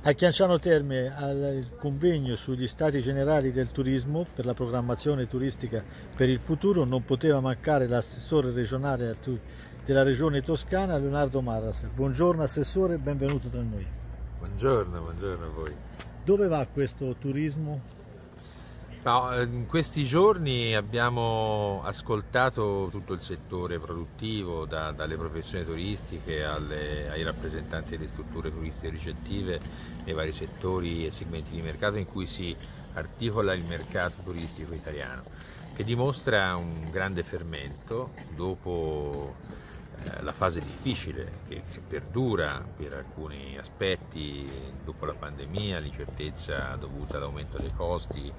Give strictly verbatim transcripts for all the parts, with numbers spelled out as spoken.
A Chianciano Terme, al convegno sugli stati generali del turismo per la programmazione turistica per il futuro, non poteva mancare l'assessore regionale della regione Toscana, Leonardo Marras. Buongiorno assessore, benvenuto tra noi. Buongiorno, buongiorno a voi. Dove va questo turismo? No, in questi giorni abbiamo ascoltato tutto il settore produttivo, da, dalle professioni turistiche alle, ai rappresentanti delle strutture turistiche ricettive nei vari settori e segmenti di mercato in cui si articola il mercato turistico italiano, che dimostra un grande fermento dopo eh, la fase difficile che, che perdura per alcuni aspetti dopo la pandemia, l'incertezza dovuta all'aumento dei costi,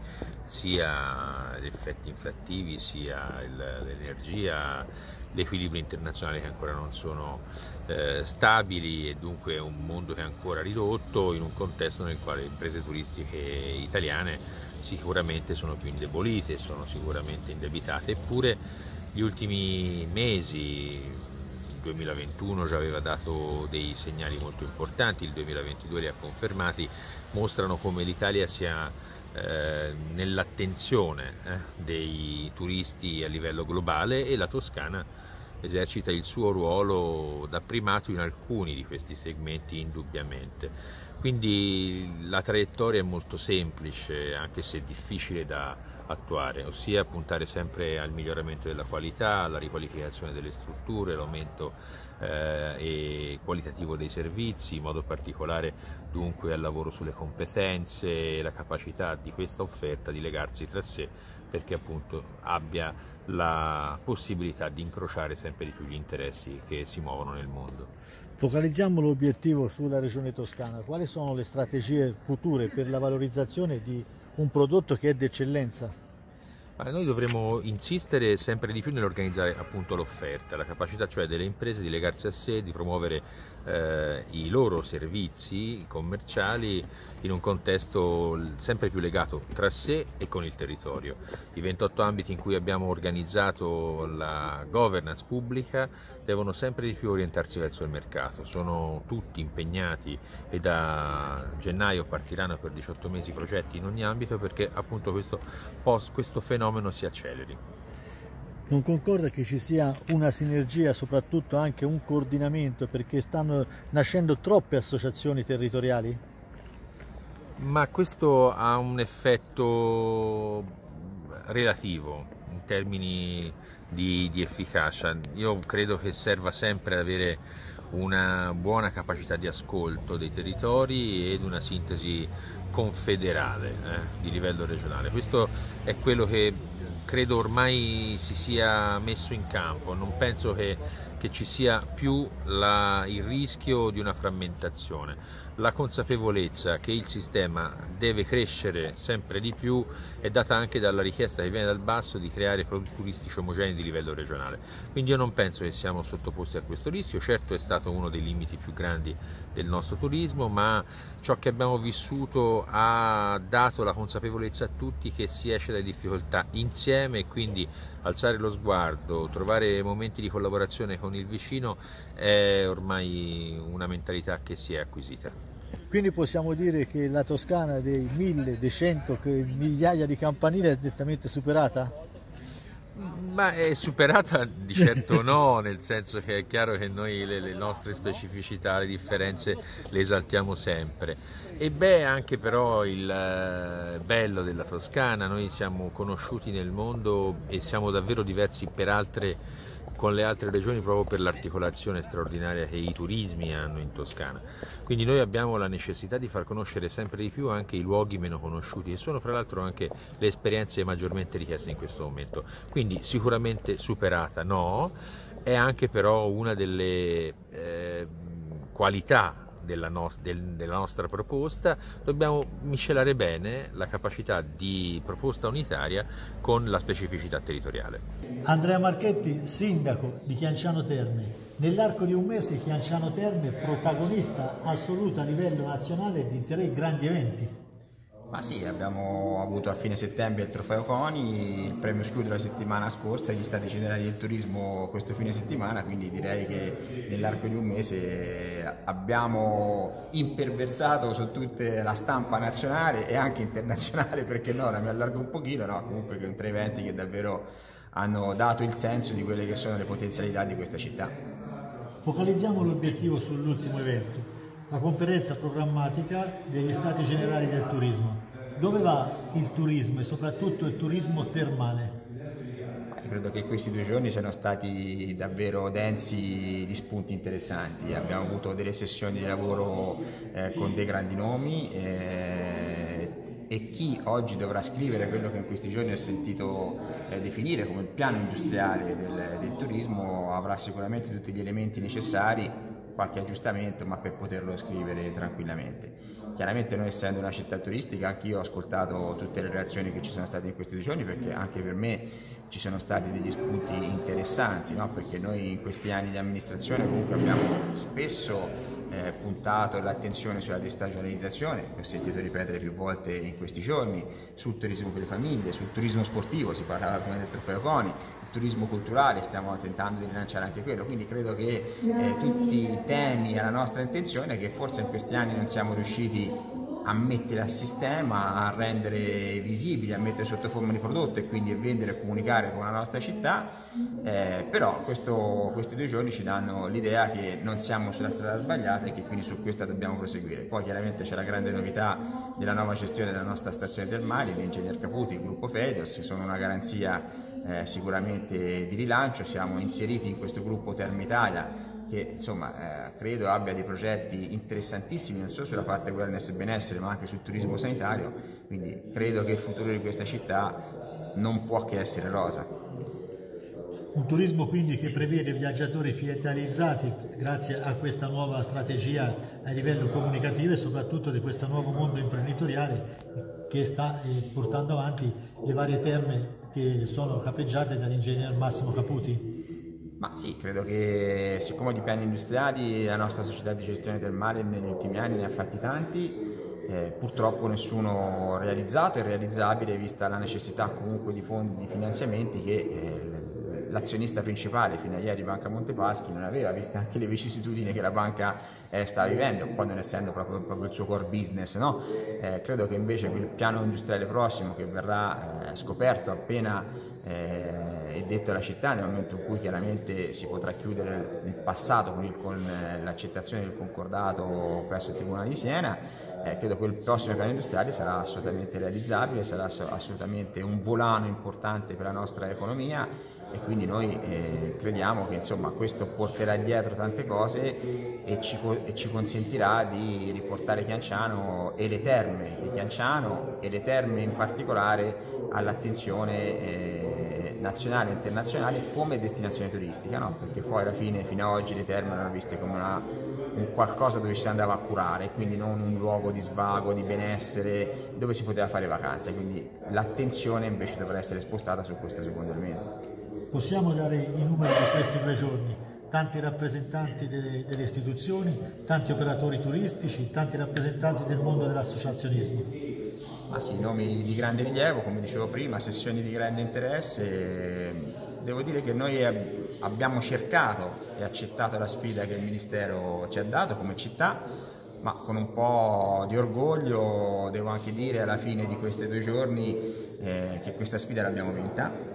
sia gli effetti inflattivi, sia l'energia, gli equilibri internazionali che ancora non sono eh, stabili, e dunque un mondo che è ancora ridotto in un contesto nel quale le imprese turistiche italiane sicuramente sono più indebolite, sono sicuramente indebitate, eppure gli ultimi mesi, il duemilaventuno già aveva dato dei segnali molto importanti, il duemilaventidue li ha confermati, mostrano come l'Italia sia eh, nell'attenzione eh, dei turisti a livello globale, e la Toscana esercita il suo ruolo da primato in alcuni di questi segmenti indubbiamente. Quindi la traiettoria è molto semplice, anche se difficile da attuare, ossia puntare sempre al miglioramento della qualità, alla riqualificazione delle strutture, l'aumento eh, e qualitativo dei servizi, in modo particolare dunque al lavoro sulle competenze e la capacità di questa offerta di legarsi tra sé, perché appunto abbia la possibilità di incrociare sempre di più gli interessi che si muovono nel mondo. Focalizziamo l'obiettivo sulla regione toscana. Quali sono le strategie future per la valorizzazione di un prodotto che è d'eccellenza? Noi dovremo insistere sempre di più nell'organizzare appunto l'offerta, la capacità cioè delle imprese di legarsi a sé, di promuovere eh, i loro servizi commerciali in un contesto sempre più legato tra sé e con il territorio. I ventotto ambiti in cui abbiamo organizzato la governance pubblica devono sempre di più orientarsi verso il mercato, sono tutti impegnati e da gennaio partiranno per diciotto mesi progetti in ogni ambito, perché appunto questo, questo fenomeno si acceleri. Non concorda che ci sia una sinergia, soprattutto anche un coordinamento, perché stanno nascendo troppe associazioni territoriali? Ma questo ha un effetto relativo in termini di, di efficacia. Io credo che serva sempre avere una buona capacità di ascolto dei territori ed una sintesi confederale eh, di livello regionale. Questo è quello che credo ormai si sia messo in campo. Non penso che, che ci sia più la, il rischio di una frammentazione. La consapevolezza che il sistema deve crescere sempre di più è data anche dalla richiesta che viene dal basso di creare prodotti turistici omogenei di livello regionale. Quindi io non penso che siamo sottoposti a questo rischio. Certo, è stato uno dei limiti più grandi del nostro turismo, ma ciò che abbiamo vissuto ha dato la consapevolezza a tutti che si esce dalle difficoltà insieme, e quindi alzare lo sguardo, trovare momenti di collaborazione con il vicino è ormai una mentalità che si è acquisita. Quindi possiamo dire che la Toscana dei mille, dei cento, migliaia di campanili è nettamente superata? Ma è superata di certo no, nel senso che è chiaro che noi le, le nostre specificità, le differenze le esaltiamo sempre. E beh, anche però il eh, bello della Toscana, noi siamo conosciuti nel mondo e siamo davvero diversi per altre con le altre regioni proprio per l'articolazione straordinaria che i turismi hanno in Toscana. Quindi noi abbiamo la necessità di far conoscere sempre di più anche i luoghi meno conosciuti, e sono fra l'altro anche le esperienze maggiormente richieste in questo momento. Quindi sicuramente superata no, è anche però una delle eh, qualità Della, no del, della nostra proposta. Dobbiamo miscelare bene la capacità di proposta unitaria con la specificità territoriale. Andrea Marchetti, sindaco di Chianciano Terme. Nell'arco di un mese Chianciano Terme è protagonista assoluta a livello nazionale di tre grandi eventi. Ma sì, abbiamo avuto a fine settembre il Trofeo CONI, il premio S C U della settimana scorsa e gli Stati Generali del Turismo questo fine settimana, quindi direi che nell'arco di un mese abbiamo imperversato su tutta la stampa nazionale e anche internazionale, perché no, ora mi allargo un pochino, no, comunque che sono tre eventi che davvero hanno dato il senso di quelle che sono le potenzialità di questa città. Focalizziamo l'obiettivo sull'ultimo evento. La conferenza programmatica degli Stati Generali del Turismo. Dove va il turismo e soprattutto il turismo termale? Io credo che questi due giorni siano stati davvero densi di spunti interessanti. Abbiamo avuto delle sessioni di lavoro eh, con dei grandi nomi eh, e chi oggi dovrà scrivere quello che in questi giorni ho sentito eh, definire come il piano industriale del, del turismo avrà sicuramente tutti gli elementi necessari, qualche aggiustamento, ma per poterlo scrivere tranquillamente. Chiaramente noi, essendo una città turistica, anche io ho ascoltato tutte le reazioni che ci sono state in questi due giorni, perché anche per me ci sono stati degli spunti interessanti, no? Perché noi in questi anni di amministrazione comunque abbiamo spesso eh, puntato l'attenzione sulla destagionalizzazione, che ho sentito ripetere più volte in questi giorni, sul turismo per le famiglie, sul turismo sportivo, si parlava prima del Trofeo CONI, turismo culturale, stiamo tentando di rilanciare anche quello, quindi credo che eh, tutti i temi e la nostra intenzione, che forse in questi anni non siamo riusciti a mettere a sistema, a rendere visibili, a mettere sotto forma di prodotto e quindi a vendere e comunicare con la nostra città, eh, però questo, questi due giorni ci danno l'idea che non siamo sulla strada sbagliata e che quindi su questa dobbiamo proseguire. Poi chiaramente c'è la grande novità della nuova gestione della nostra stazione termale, l'ingegner Caputi, il gruppo Fedios, che sono una garanzia Eh, sicuramente di rilancio. Siamo inseriti in questo gruppo Termitalia che insomma eh, credo abbia dei progetti interessantissimi non solo sulla parte wellness e benessere ma anche sul turismo sanitario, quindi credo che il futuro di questa città non può che essere rosa. Un turismo quindi che prevede viaggiatori fidelizzati grazie a questa nuova strategia a livello comunicativo e soprattutto di questo nuovo mondo imprenditoriale che sta eh, portando avanti le varie terme che sono capeggiate dall'ingegner Massimo Caputi. Ma sì, credo che siccome di piani industriali la nostra società di gestione termale negli ultimi anni ne ha fatti tanti, eh, purtroppo nessuno realizzato e realizzabile vista la necessità comunque di fondi, di finanziamenti che eh, l'azionista principale fino a ieri, Banca Montepaschi, non aveva, viste anche le vicissitudini che la banca eh, sta vivendo, poi non essendo proprio, proprio il suo core business, no? Eh, credo che invece il piano industriale prossimo che verrà eh, scoperto appena eh, è detto alla città, nel momento in cui chiaramente si potrà chiudere il passato con, con eh, l'accettazione del concordato presso il Tribunale di Siena, eh, credo che il prossimo piano industriale sarà assolutamente realizzabile, sarà assolutamente un volano importante per la nostra economia e quindi noi eh, crediamo che insomma, questo porterà dietro tante cose e ci, e ci consentirà di riportare Chianciano e le terme di Chianciano e le terme in particolare all'attenzione eh, nazionale e internazionale come destinazione turistica, no? Perché poi alla fine fino ad oggi le terme erano viste come una, un qualcosa dove ci si andava a curare, quindi non un luogo di svago, di benessere, dove si poteva fare vacanze, quindi l'attenzione invece dovrà essere spostata su questo secondo elemento. Possiamo dare i numeri di questi due giorni? Tanti rappresentanti delle, delle istituzioni, tanti operatori turistici, tanti rappresentanti del mondo dell'associazionismo. Ah sì, nomi di grande rilievo, come dicevo prima, sessioni di grande interesse. Devo dire che noi abbiamo cercato e accettato la sfida che il Ministero ci ha dato come città, ma con un po' di orgoglio devo anche dire alla fine di questi due giorni eh, che questa sfida l'abbiamo vinta.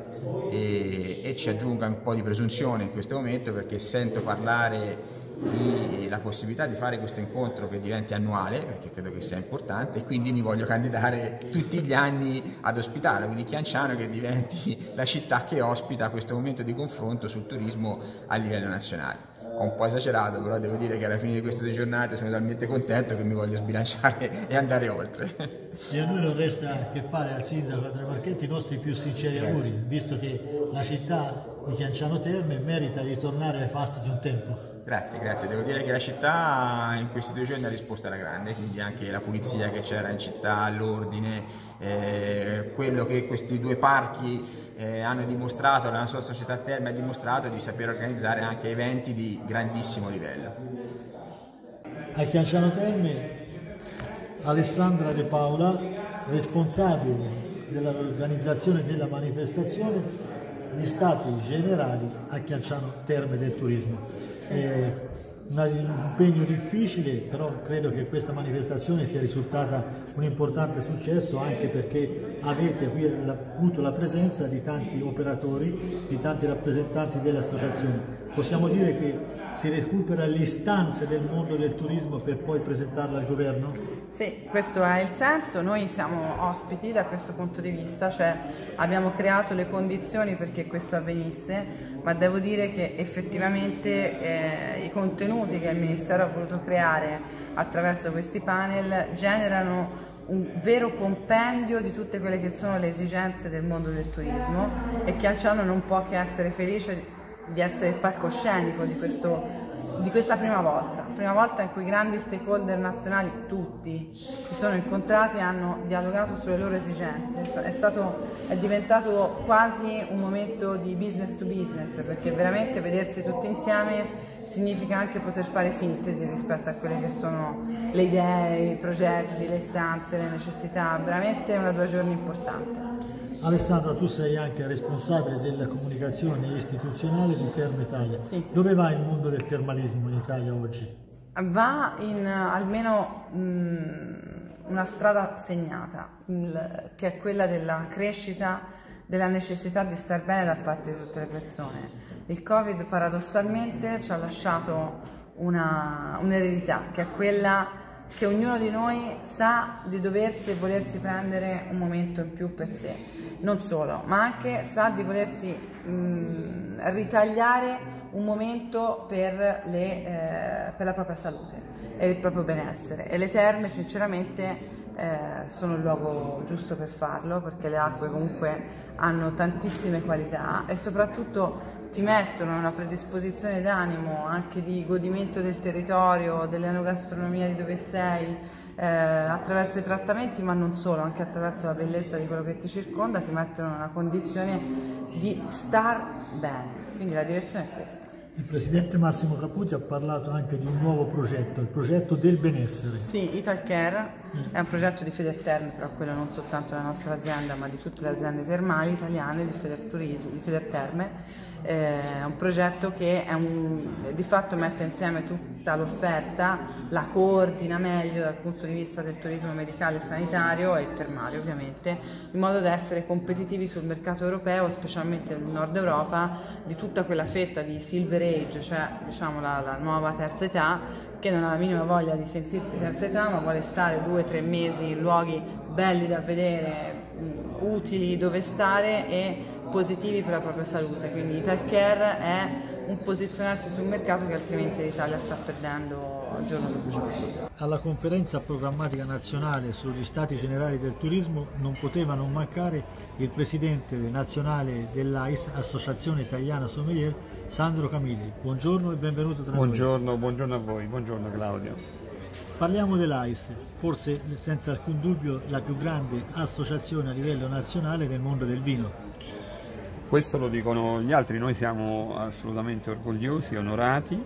E, e ci aggiunga un po' di presunzione in questo momento perché sento parlare di la possibilità di fare questo incontro che diventi annuale, perché credo che sia importante, e quindi mi voglio candidare tutti gli anni ad ospitarlo, quindi Chianciano che diventi la città che ospita questo momento di confronto sul turismo a livello nazionale. Ho un po' esagerato, però devo dire che alla fine di queste due giornate sono talmente contento che mi voglio sbilanciare e andare oltre. E a noi non resta che fare al sindaco Andrea Marchetti i nostri più sinceri auguri, visto che la città di Chianciano Terme merita di tornare ai fasti di un tempo. Grazie, grazie. Devo dire che la città in questi due giorni ha risposto alla grande, quindi anche la pulizia che c'era in città, l'ordine, eh, quello che questi due parchi eh, hanno dimostrato, la nostra società Terme ha dimostrato di saper organizzare anche eventi di grandissimo livello. A Chianciano Terme Alessandra De Paola, responsabile dell'organizzazione della manifestazione, gli Stati Generali a Chianciano Terme del Turismo. È un impegno difficile, però credo che questa manifestazione sia risultata un importante successo, anche perché avete qui avuto la presenza di tanti operatori, di tanti rappresentanti delle associazioni. Possiamo dire che si recupera le istanze del mondo del turismo per poi presentarle al governo? Sì, questo è il senso. Noi siamo ospiti da questo punto di vista, cioè abbiamo creato le condizioni perché questo avvenisse, ma devo dire che effettivamente eh, i contenuti che il Ministero ha voluto creare attraverso questi panel generano un vero compendio di tutte quelle che sono le esigenze del mondo del turismo, e Chianciano non può che essere felice di essere il palcoscenico di, questo, di questa prima volta, prima volta in cui i grandi stakeholder nazionali, tutti, si sono incontrati e hanno dialogato sulle loro esigenze. È, stato, è diventato quasi un momento di business to business, perché veramente vedersi tutti insieme significa anche poter fare sintesi rispetto a quelle che sono le idee, i progetti, le istanze, le necessità. Veramente una due giorni importante. Alessandra, tu sei anche responsabile della comunicazione istituzionale di Terme Italia. Sì. Dove va il mondo del termalismo in Italia oggi? Va in almeno mh, una strada segnata, il, che è quella della crescita, della necessità di star bene da parte di tutte le persone. Il Covid paradossalmente ci ha lasciato un'eredità, che è quella che ognuno di noi sa di doversi e volersi prendere un momento in più per sé, non solo, ma anche sa di volersi mh, ritagliare un momento per, le, eh, per la propria salute e il proprio benessere, e le terme sinceramente eh, sono il luogo giusto per farlo, perché le acque comunque hanno tantissime qualità e soprattutto ti mettono in una predisposizione d'animo, anche di godimento del territorio, dell'enogastronomia di dove sei, eh, attraverso i trattamenti, ma non solo, anche attraverso la bellezza di quello che ti circonda, ti mettono in una condizione di star bene. Quindi la direzione è questa. Il Presidente Massimo Caputi ha parlato anche di un nuovo progetto, il progetto del benessere. Sì, Italcare mm. è un progetto di Federterme, però quello non soltanto della nostra azienda, ma di tutte le aziende termali italiane di Federturismo, di Federterme. È un progetto che è un, di fatto mette insieme tutta l'offerta, la coordina meglio dal punto di vista del turismo medicale e sanitario e termale ovviamente, in modo da essere competitivi sul mercato europeo, specialmente nel nord Europa, di tutta quella fetta di Silver Age, cioè diciamo la, la nuova terza età, che non ha la minima voglia di sentirsi terza età, ma vuole stare due o tre mesi in luoghi belli da vedere, mh, utili dove stare e positivi per la propria salute. Quindi Italcare è un posizionarsi sul mercato che altrimenti l'Italia sta perdendo giorno dopo giorno. Alla conferenza programmatica nazionale sugli Stati Generali del Turismo non poteva non mancare il presidente nazionale dell'A I S, Associazione Italiana Sommelier, Sandro Camilli. Buongiorno e benvenuto tra buongiorno, noi. Buongiorno a voi, buongiorno Claudio. Parliamo dell'A I S, forse senza alcun dubbio la più grande associazione a livello nazionale nel mondo del vino. Questo lo dicono gli altri, noi siamo assolutamente orgogliosi, onorati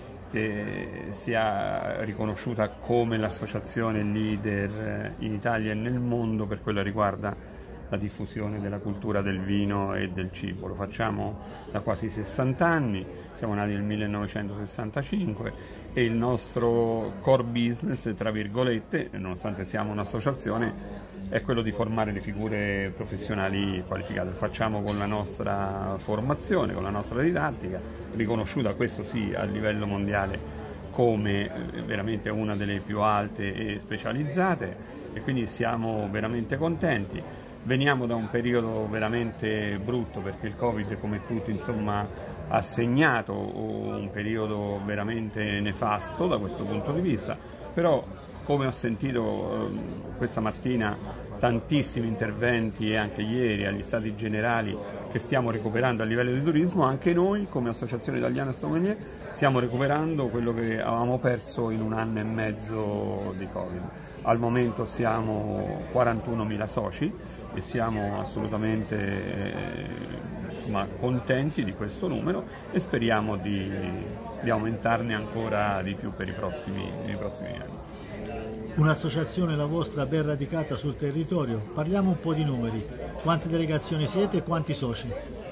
che sia riconosciuta come l'associazione leader in Italia e nel mondo per quello che riguarda la diffusione della cultura del vino e del cibo. Lo facciamo da quasi sessanta anni, siamo nati nel millenovecentosessantacinque e il nostro core business, tra virgolette, nonostante siamo un'associazione, è quello di formare le figure professionali qualificate. Lo facciamo con la nostra formazione, con la nostra didattica, riconosciuta, questo sì, a livello mondiale come veramente una delle più alte e specializzate, e quindi siamo veramente contenti. Veniamo da un periodo veramente brutto, perché il Covid, come tutti, insomma, ha segnato un periodo veramente nefasto da questo punto di vista, però come ho sentito eh, questa mattina tantissimi interventi, e anche ieri agli Stati Generali, che stiamo recuperando a livello di turismo, anche noi come Associazione Italiana Sommelier stiamo recuperando quello che avevamo perso in un anno e mezzo di Covid. Al momento siamo quarantunomila soci e siamo assolutamente eh, insomma, contenti di questo numero e speriamo di, di aumentarne ancora di più per i prossimi, i prossimi anni. Un'associazione, la vostra, ben radicata sul territorio. Parliamo un po' di numeri. Quante delegazioni siete e quanti soci?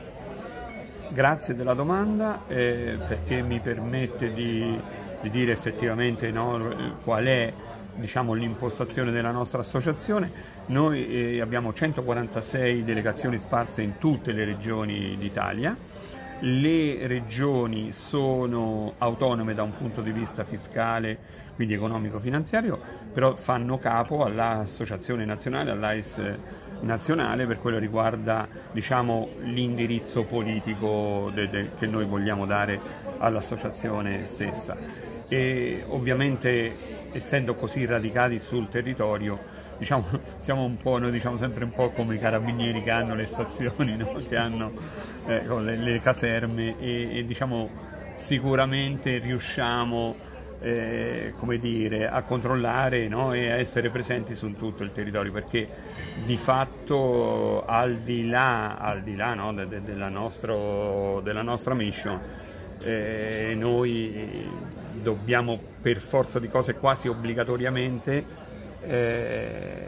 Grazie della domanda, eh, perché mi permette di, di dire effettivamente, no, qual è, diciamo, l'impostazione della nostra associazione. Noi eh, abbiamo centoquarantasei delegazioni sparse in tutte le regioni d'Italia. Le regioni sono autonome da un punto di vista fiscale, quindi economico-finanziario, però fanno capo all'associazione nazionale, all'A I S nazionale, per quello che riguarda, diciamo, l'indirizzo politico de, de, che noi vogliamo dare all'associazione stessa. E ovviamente, essendo così radicati sul territorio, diciamo, siamo un po', noi diciamo sempre un po' come i carabinieri che hanno le stazioni, no? Che hanno eh, le, le caserme e, e diciamo sicuramente riusciamo eh, come dire, a controllare, no? E a essere presenti su tutto il territorio, perché di fatto al di là, al di là no? de, de, della, nostro, della nostra mission, eh, noi dobbiamo per forza di cose quasi obbligatoriamente Eh,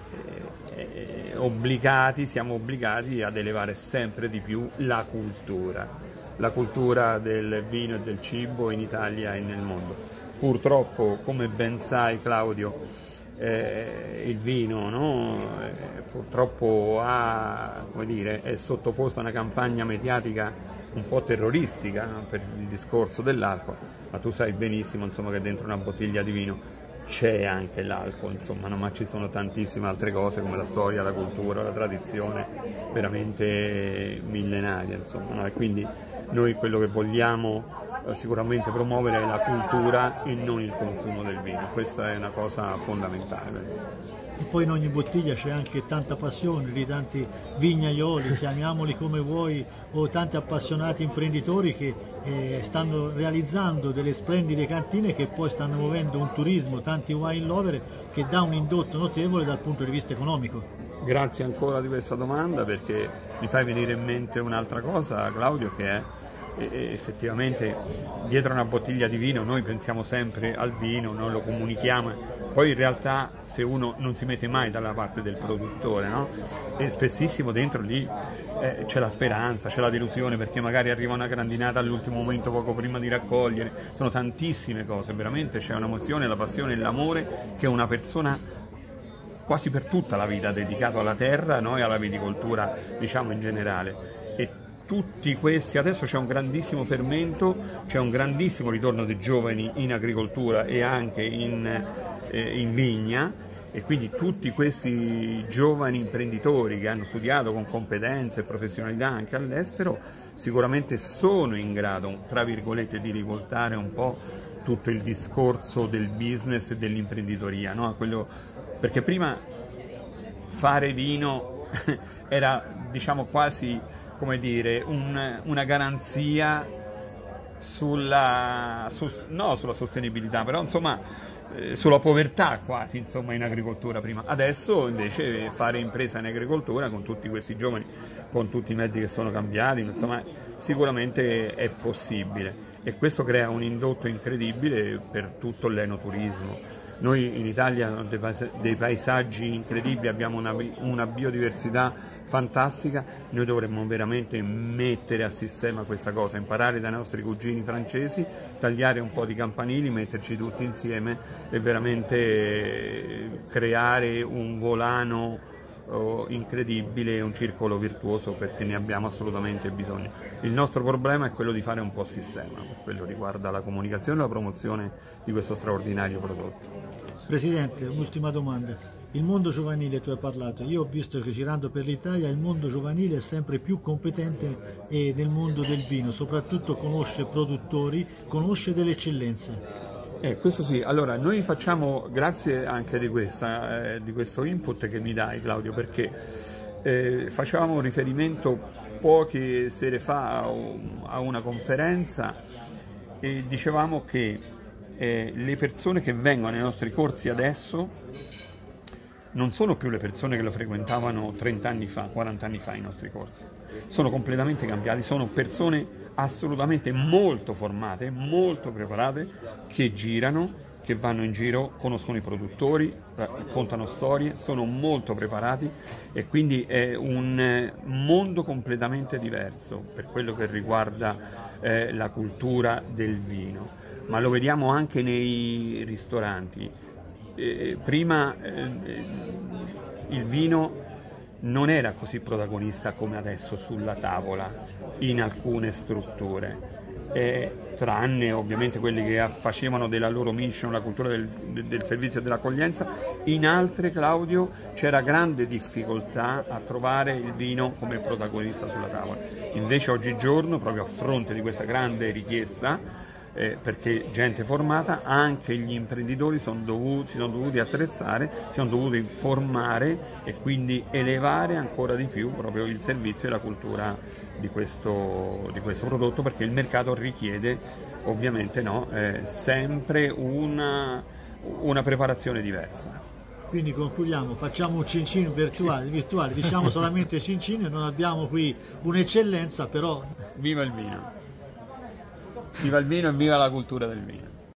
eh, obbligati, siamo obbligati ad elevare sempre di più la cultura, la cultura del vino e del cibo in Italia e nel mondo. Purtroppo, come ben sai Claudio, eh, il vino, no? eh, purtroppo ha, come dire, è sottoposto a una campagna mediatica un po' terroristica, no? Per il discorso dell'alcol, ma tu sai benissimo, insomma, che dentro una bottiglia di vino c'è anche l'alcol, insomma, no? Ma ci sono tantissime altre cose come la storia, la cultura, la tradizione veramente millenaria, insomma, no? E quindi noi quello che vogliamo eh, sicuramente promuovere è la cultura e non il consumo del vino, questa è una cosa fondamentale. E poi in ogni bottiglia c'è anche tanta passione di tanti vignaioli, chiamiamoli come vuoi, o tanti appassionati imprenditori che eh, stanno realizzando delle splendide cantine che poi stanno muovendo un turismo, tanti wine lover, che dà un indotto notevole dal punto di vista economico. Grazie ancora di questa domanda, perché mi fai venire in mente un'altra cosa, Claudio, che è E effettivamente dietro una bottiglia di vino noi pensiamo sempre al vino, noi lo comunichiamo, poi in realtà se uno non si mette mai dalla parte del produttore, no? E spessissimo dentro lì eh, c'è la speranza, c'è la delusione, perché magari arriva una grandinata all'ultimo momento poco prima di raccogliere, sono tantissime cose, veramente c'è un'emozione, la passione e l'amore che una persona quasi per tutta la vita ha dedicato alla terra, no? E alla viticoltura, diciamo, in generale. E tutti questi, adesso c'è un grandissimo fermento, c'è un grandissimo ritorno dei giovani in agricoltura e anche in, eh, in vigna, e quindi tutti questi giovani imprenditori che hanno studiato con competenze e professionalità anche all'estero sicuramente sono in grado, tra virgolette, di rivoltare un po' tutto il discorso del business e dell'imprenditoria, no? Quello, perché prima fare vino era, diciamo, quasi, come dire, un, una garanzia sulla, su, no, sulla sostenibilità, però insomma eh, sulla povertà quasi, insomma, in agricoltura prima. Adesso invece fare impresa in agricoltura con tutti questi giovani, con tutti i mezzi che sono cambiati, insomma, sicuramente è possibile, e questo crea un indotto incredibile per tutto l'enoturismo. Noi in Italia abbiamo dei paesaggi incredibili, abbiamo una, una biodiversità fantastica, noi dovremmo veramente mettere a sistema questa cosa, imparare dai nostri cugini francesi, tagliare un po' di campanili, metterci tutti insieme e veramente creare un volano oh, incredibile, un circolo virtuoso, perché ne abbiamo assolutamente bisogno. Il nostro problema è quello di fare un po' sistema, per quello riguarda la comunicazione e la promozione di questo straordinario prodotto. Presidente, un'ultima domanda. Il mondo giovanile, tu hai parlato, io ho visto che girando per l'Italia il mondo giovanile è sempre più competente e nel mondo del vino, soprattutto conosce produttori, conosce delle eccellenze. Eh, questo sì, allora noi facciamo, grazie anche di, questa, eh, di questo input che mi dai Claudio, perché eh, facevamo riferimento poche sere fa a una conferenza e dicevamo che eh, le persone che vengono ai nostri corsi adesso non sono più le persone che lo frequentavano trenta anni fa, quaranta anni fa i nostri corsi, sono completamente cambiati, sono persone assolutamente molto formate, molto preparate, che girano che vanno in giro, conoscono i produttori, raccontano storie, sono molto preparati e quindi è un mondo completamente diverso per quello che riguarda eh, la cultura del vino, ma lo vediamo anche nei ristoranti. Eh, prima eh, il vino non era così protagonista come adesso sulla tavola in alcune strutture. Eh, tranne ovviamente quelli che facevano della loro mission la cultura del, del servizio e dell'accoglienza, in altre, Claudio, c'era grande difficoltà a trovare il vino come protagonista sulla tavola. Invece oggigiorno, proprio a fronte di questa grande richiesta, eh, perché gente formata, anche gli imprenditori sono dovuti, si sono dovuti attrezzare, si sono dovuti formare e quindi elevare ancora di più proprio il servizio e la cultura di questo, di questo prodotto, perché il mercato richiede ovviamente no, eh, sempre una, una preparazione diversa. Quindi concludiamo, facciamo un cincin virtuale, virtuale diciamo solamente cincin, non abbiamo qui un'eccellenza, però viva il vino, viva il vino e viva la cultura del vino.